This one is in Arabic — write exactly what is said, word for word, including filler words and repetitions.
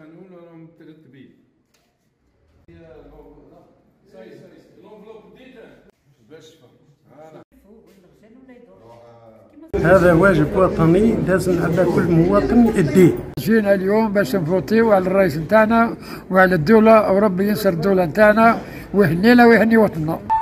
القانون راهم مترتبين. ساي ساي لونفلوب ديتها باش تفهم. هذا واجب وطني لازم على كل مواطن يديه. جينا اليوم باش نفوتيو على الرئيس نتاعنا وعلى الدولة، وربي ينصر الدولة نتاعنا ويهنينا ويهني وطننا.